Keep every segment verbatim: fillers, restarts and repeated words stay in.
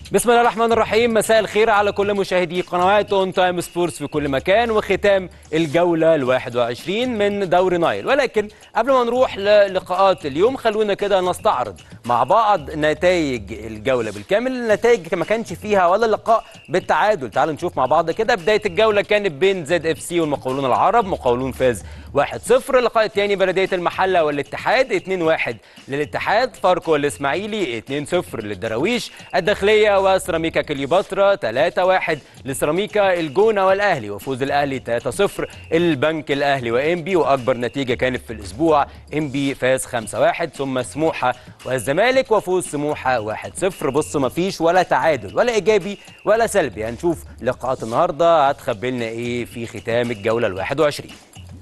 بسم الله الرحمن الرحيم. مساء الخير على كل مشاهدي قنوات اون تايم سبورتس في كل مكان، وختام الجولة الواحد وعشرين من دوري نايل. ولكن قبل ما نروح للقاءات اليوم خلونا كده نستعرض مع بعض نتائج الجولة بالكامل. النتائج ما كانش فيها ولا لقاء بالتعادل. تعالوا نشوف مع بعض كده. بداية الجولة كانت بين زد اف سي والمقاولون العرب. مقاولون فاز واحد صفر. اللقاء الثاني بلدية المحلة والاتحاد اتنين واحد للاتحاد. فاركو والاسماعيلي اتنين صفر للدراويش. الداخلية وسيراميكا كليوباترا تلاتة واحد لسيراميكا. الجونة والاهلي وفوز الاهلي تلاتة صفر. البنك الاهلي وانبي، واكبر نتيجة كانت في الاسبوع انبي فاز خمسة واحد. ثم سموحة والزمالك وفوز سموحة واحد صفر. بص مفيش ولا تعادل ولا ايجابي ولا سلبي. هنشوف لقاءات النهارده هتخبي لنا ايه في ختام الجولة الواحد وعشرين.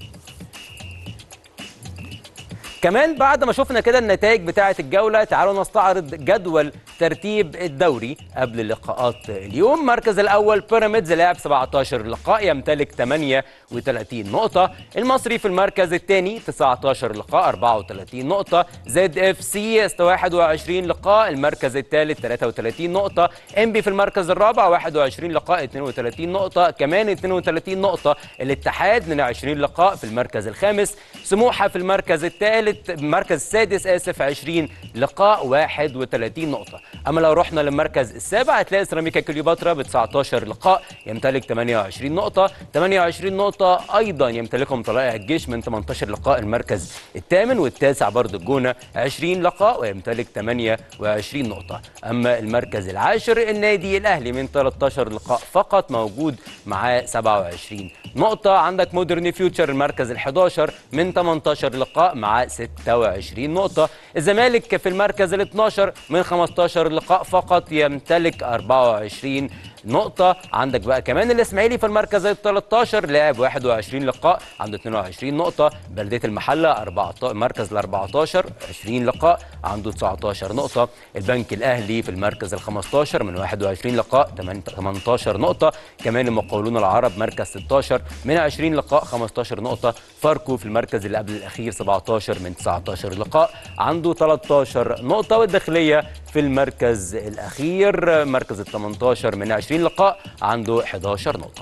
كمان بعد ما شفنا كده النتائج بتاعة الجولة، تعالوا نستعرض جدول ترتيب الدوري قبل اللقاءات اليوم. المركز الأول بيراميدز لعب سبعتاشر لقاء يمتلك تمانية وتلاتين نقطة. المصري في المركز الثاني تسعتاشر لقاء أربعة وتلاتين نقطة. زد اف سي واحد وعشرين لقاء المركز الثالث تلاتة وتلاتين نقطة. انبي في المركز الرابع واحد وعشرين لقاء اتنين وتلاتين نقطة. كمان اتنين وتلاتين نقطة الاتحاد. اتنين وعشرين لقاء في المركز الخامس. سموحة في المركز الثالث المركز السادس اسف عشرين لقاء واحد وتلاتين نقطة. اما لو رحنا للمركز السابع هتلاقي سيراميكا كليوباترا ب تسعتاشر لقاء يمتلك تمانية وعشرين نقطة. تمانية وعشرين نقطة ايضا يمتلكهم طلائع الجيش من تمنتاشر لقاء المركز الثامن. والتاسع برضه الجونة عشرين لقاء ويمتلك تمانية وعشرين نقطة. اما المركز العاشر النادي الاهلي من تلتاشر لقاء فقط موجود معاه سبعة وعشرين نقطة. عندك مودرن فيوتشر المركز الحداشر من تمنتاشر لقاء معاه ستة وعشرين نقطة. الزمالك في المركز الاثناشر من خمستاشر لقاء فقط يمتلك أربعة وعشرين نقطة. عندك بقى كمان الاسماعيلي في المركز التلتاشر لعب واحد وعشرين لقاء عنده اتنين وعشرين نقطة. بلدية المحلة المركز الأربعتاشر عشرين لقاء عنده تسعتاشر نقطة. البنك الأهلي في المركز الخمستاشر من واحد وعشرين لقاء تمنتاشر نقطة. كمان المقاولون العرب مركز ستاشر من عشرين لقاء خمستاشر نقطة. فاركو في المركز اللي قبل الأخير سبعتاشر من تسعتاشر لقاء عنده تلتاشر نقطة. والداخلية في المركز الأخير مركز التمنتاشر من عشرين لقاء عنده حداشر نقطة.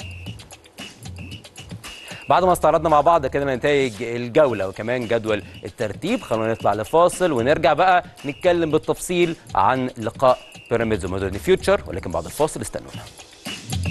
بعد ما استعرضنا مع بعض كده نتائج الجولة وكمان جدول الترتيب، خلونا نطلع لفاصل ونرجع بقى نتكلم بالتفصيل عن لقاء بيراميدز ومودرن فيوتشر، ولكن بعد الفاصل استنونا.